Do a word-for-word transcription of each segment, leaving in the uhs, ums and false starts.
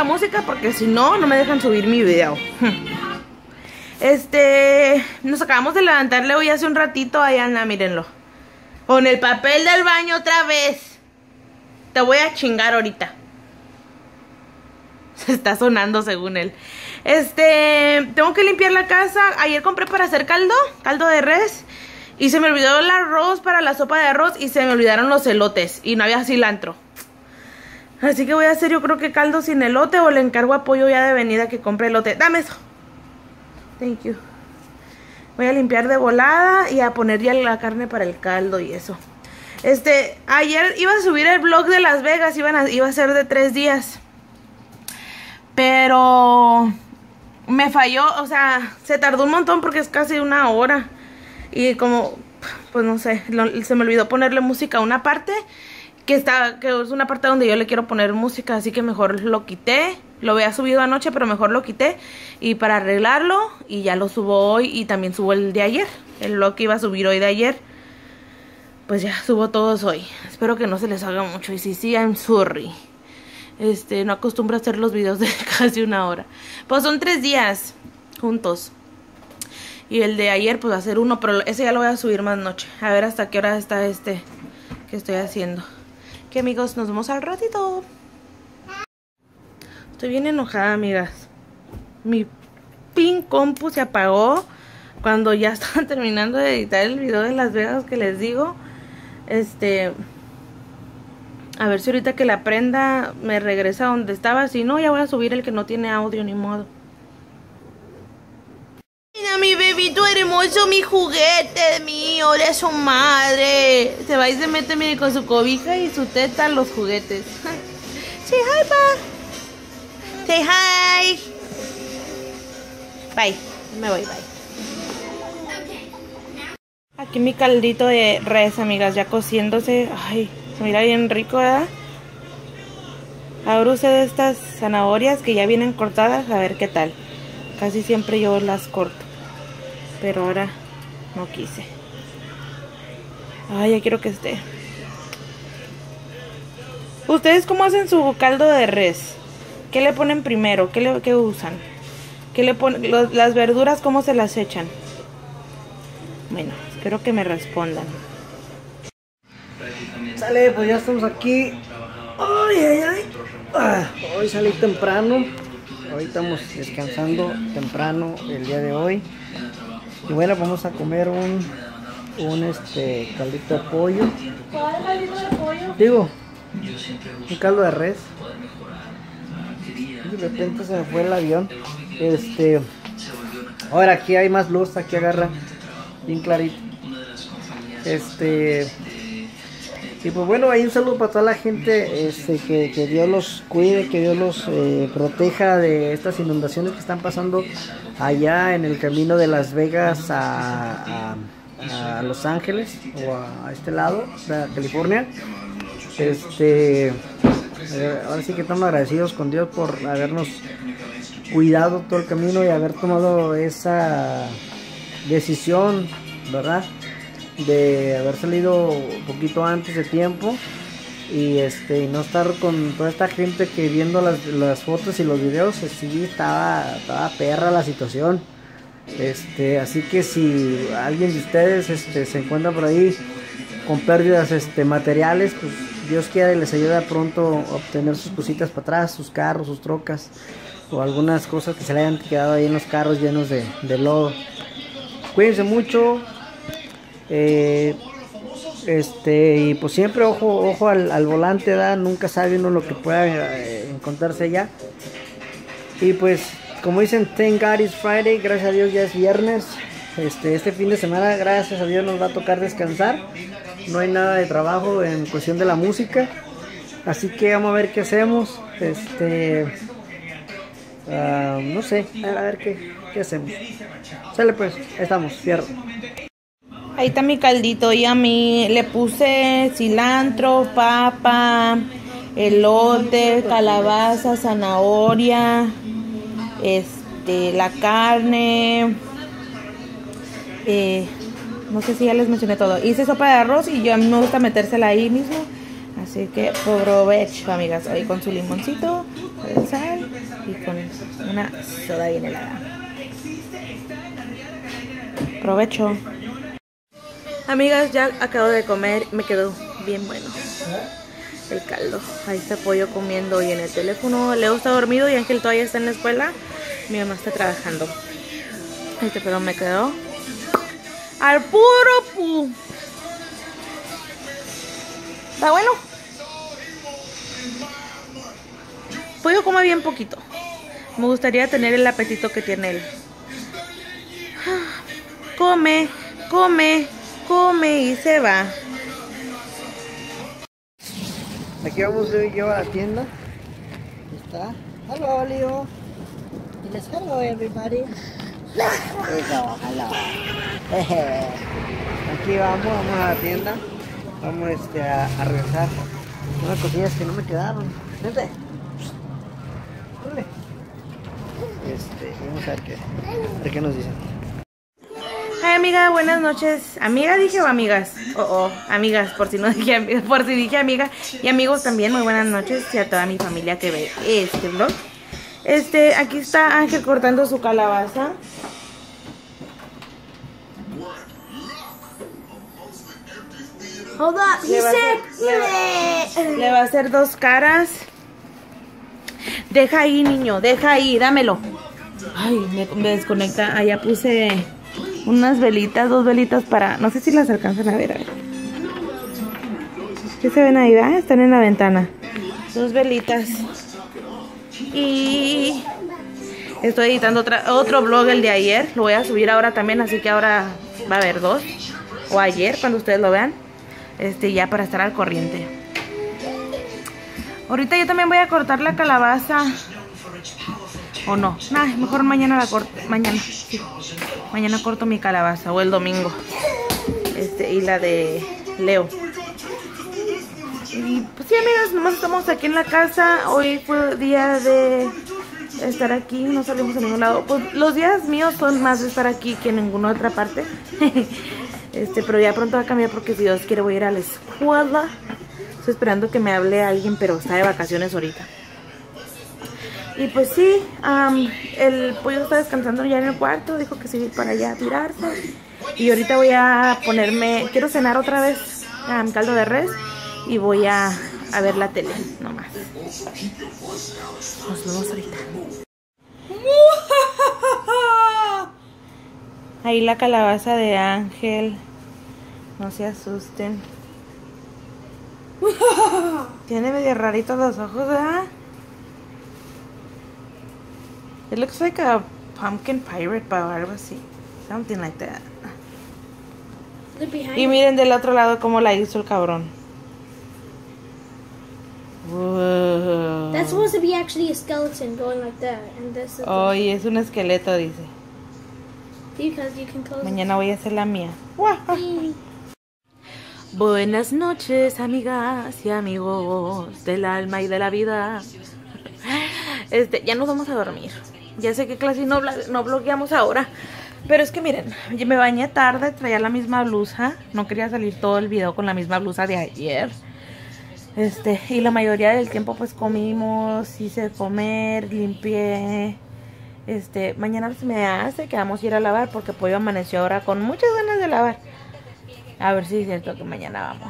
música porque si no, no me dejan subir mi video. Este, nos acabamos de levantar Leo y hace un ratito, ahí anda, mírenlo. Con el papel del baño otra vez. Te voy a chingar ahorita. Se está sonando según él. Este, tengo que limpiar la casa. Ayer compré para hacer caldo, caldo de res. Y se me olvidó el arroz para la sopa de arroz y se me olvidaron los elotes. Y no había cilantro. Así que voy a hacer yo creo que caldo sin elote o le encargo a Pollo ya de venida que compre elote. Dame eso. Thank you. Voy a limpiar de volada y a poner ya la carne para el caldo y eso. Este, ayer iba a subir el vlog de Las Vegas, iban a, iba a ser de tres días. Pero me falló, o sea, se tardó un montón porque es casi una hora. Y como, pues no sé, lo, se me olvidó ponerle música a una parte. Que está, que es una parte donde yo le quiero poner música, así que mejor lo quité. Lo había subido anoche, pero mejor lo quité. Y para arreglarlo, y ya lo subo hoy. Y también subo el de ayer, el vlog que iba a subir hoy de ayer. Pues ya subo todos hoy. Espero que no se les haga mucho. Y si sí, I'm sorry. Este, no acostumbro a hacer los videos de casi una hora. Pues son tres días juntos. Y el de ayer, pues va a ser uno, pero ese ya lo voy a subir más noche. A ver hasta qué hora está este que estoy haciendo. Que amigos, nos vemos al ratito. Estoy bien enojada, amigas. Mi pin compu se apagó cuando ya estaban terminando de editar el video de Las Vegas que les digo. Este, a ver si ahorita que la prenda me regresa a donde estaba. Si no, ya voy a subir el que no tiene audio ni modo. Mira mi bebito hermoso, mi juguete mío, de su madre. Se va y se mete, mire, con su cobija y su teta los juguetes. Say hi, pa. Say hi. Bye. Me voy, bye. Aquí mi caldito de res, amigas, ya cociéndose. Ay, se mira bien rico, ¿verdad? Ahora usé estas zanahorias que ya vienen cortadas, a ver qué tal. Casi siempre yo las corto, pero ahora no quise. Ay, ya quiero que esté. ¿Ustedes cómo hacen su caldo de res? ¿Qué le ponen primero? ¿Qué, le, qué usan? ¿Qué le ponen? Los, las verduras, ¿cómo se las echan? Bueno, espero que me respondan. Sale, pues ya estamos aquí. Ay, ay, ay. Ah, hoy salí temprano. Hoy estamos descansando temprano el día de hoy. Y bueno, vamos a comer un, un este caldito de pollo. ¿Cuál caldito de pollo? Digo, un caldo de res. Y de repente se me fue el avión. Este, ahora aquí hay más luz, aquí agarra bien clarito. Este, y pues bueno, hay un saludo para toda la gente, este, que, que Dios los cuide, que Dios los eh, proteja de estas inundaciones que están pasando allá en el camino de Las Vegas a, a, a Los Ángeles o a, a este lado de California. Este, eh, ahora sí que estamos agradecidos con Dios por habernos cuidado todo el camino y haber tomado esa decisión, ¿verdad? De haber salido un poquito antes de tiempo y este no estar con toda esta gente que viendo las, las fotos y los videos, sí estaba, estaba perra la situación. Este, así que si alguien de ustedes este, se encuentra por ahí con pérdidas este, materiales, pues Dios quiera y les ayuda pronto a obtener sus cositas para atrás, sus carros, sus trocas o algunas cosas que se le hayan quedado ahí en los carros llenos de, de lodo. Cuídense mucho. Eh, este y pues siempre ojo ojo al, al volante, ¿da? Nunca sabe uno lo que pueda eh, encontrarse allá. Y pues como dicen, thank God it's Friday, gracias a Dios ya es viernes. Este, este fin de semana gracias a Dios nos va a tocar descansar, no hay nada de trabajo en cuestión de la música, así que vamos a ver qué hacemos. Este uh, no sé, a ver, a ver qué, qué hacemos. Sale pues, ahí estamos, fierro. Ahí está mi caldito y a mí le puse cilantro, papa, elote, calabaza, zanahoria, este, la carne, eh, no sé si ya les mencioné todo. Hice sopa de arroz y yo a mí me gusta metérsela ahí mismo, así que provecho, amigas, ahí con su limoncito, sal. y con una soda bien helada. Provecho. Amigas, ya acabo de comer, me quedó bien bueno el caldo. Ahí está Pollo comiendo y en el teléfono. Leo está dormido y Ángel todavía está en la escuela. Mi mamá está trabajando. Este pero me quedó al puro pu. ¿Está bueno? Pollo come bien poquito. Me gustaría tener el apetito que tiene él. Come, come, come y se va. Aquí vamos yo a la tienda. Aquí está. Hello, Leo. Y les hello, everybody. Hello, hello. Aquí vamos, vamos a la tienda. Vamos este, a, a regresar unas cosillas que no me quedaron. Vente. Este, vamos a ver qué, a ver qué nos dicen. Hi amiga, buenas noches. ¿Amiga dije o amigas? Oh, oh, amigas, por si no dije amiga, por si dije amiga. Y amigos también, muy buenas noches. Y a toda mi familia que ve este vlog. Este, aquí está Ángel cortando su calabaza. Hold up, he Le va, a said, hacer, le, le va a hacer dos caras. Deja ahí, niño, deja ahí, dámelo. Ay, me, me desconecta. Allá puse unas velitas, dos velitas para... No sé si las alcanzan a ver. A ver. ¿Qué se ven ahí? ¿verdad? Están en la ventana. Dos velitas. Y... estoy editando otra, otro vlog, el de ayer. Lo voy a subir ahora también, así que ahora va a haber dos. O ayer, cuando ustedes lo vean. Este, ya para estar al corriente. Ahorita yo también voy a cortar la calabaza. O no, nah, mejor mañana la corto. Mañana, sí. Mañana corto mi calabaza. O el domingo. Este, y la de Leo. Y pues sí, amigas, nomás estamos aquí en la casa. Hoy fue día de estar aquí. No salimos a ningún lado. Pues los días míos son más de estar aquí que en ninguna otra parte. Este, pero ya pronto va a cambiar porque si Dios quiere voy a ir a la escuela. Estoy esperando que me hable alguien, pero está de vacaciones ahorita. Y pues sí, um, el pollo está descansando ya en el cuarto. Dijo que sí, para allá tirarse. Y ahorita voy a ponerme... Quiero cenar otra vez um, caldo de res. Y voy a, a ver la tele, nomás. Nos vemos ahorita. Ahí la calabaza de Ángel. No se asusten. Tiene medio raritos los ojos, ¿verdad? It looks like a pumpkin pirate o algo así. Something like that. Y miren del otro lado cómo la hizo el cabrón. Wow. That's supposed to be actually a skeleton going like that, and this is Oh, y es un esqueleto, dice. because you can close. Mañana voy a hacer la mía. it. Buenas noches, amigas y amigos del alma y de la vida. Este, ya nos vamos a dormir. Ya sé que casi no, no blogueamos ahora. Pero es que miren, yo me bañé tarde, traía la misma blusa. No quería salir todo el video con la misma blusa de ayer. Este, y la mayoría del tiempo pues comimos, hice comer, limpié. Este, mañana se me hace que vamos a ir a lavar porque Pollo amaneció ahora con muchas ganas de lavar. A ver si es cierto que mañana vamos.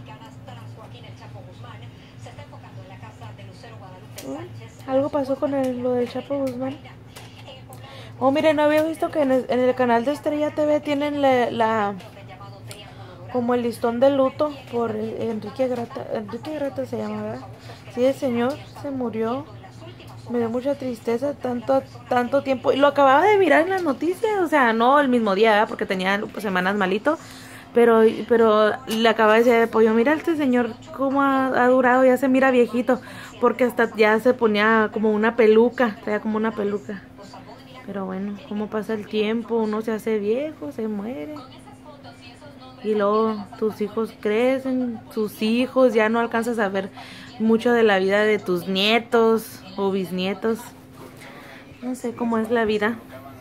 Algo pasó con el, lo del Chapo Guzmán. Oh, miren, no había visto que en el, en el canal de Estrella T V tienen la, la como el listón de luto por Enrique Grata. Enrique Grata se llama, ¿verdad? Sí, el señor se murió. Me dio mucha tristeza, tanto tanto tiempo. Y lo acababa de mirar en las noticias, o sea, no el mismo día, ¿verdad? Porque tenía pues, semanas malito. Pero, pero le acaba de decir, Pollo, mira este señor cómo ha, ha durado, ya se mira viejito. Porque hasta ya se ponía como una peluca, traía como una peluca. Pero bueno, cómo pasa el tiempo, uno se hace viejo, se muere. Y luego tus hijos crecen, tus hijos, ya no alcanzas a ver mucho de la vida de tus nietos o bisnietos. No sé cómo es la vida.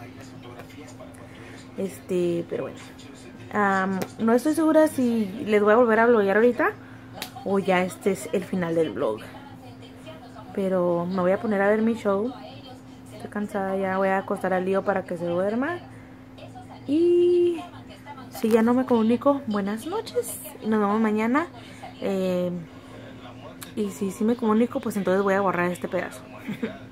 Este, pero bueno. Um, no estoy segura si les voy a volver a vloguear ahorita o ya este es el final del vlog. Pero me voy a poner a ver mi show estoy cansada. Ya voy a acostar al Lío para que se duerma. Y si ya no me comunico, buenas noches. Y nos vemos mañana. Eh, y si sí me comunico, pues entonces voy a borrar este pedazo.